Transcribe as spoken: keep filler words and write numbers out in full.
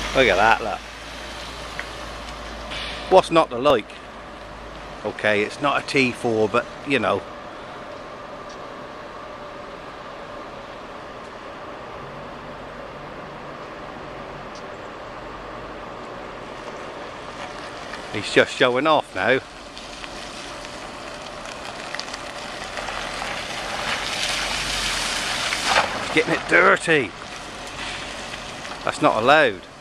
Look at that, look. What's not to like? Okay, it's not a T four, but you know. He's just showing off now. He's getting it dirty. That's not allowed.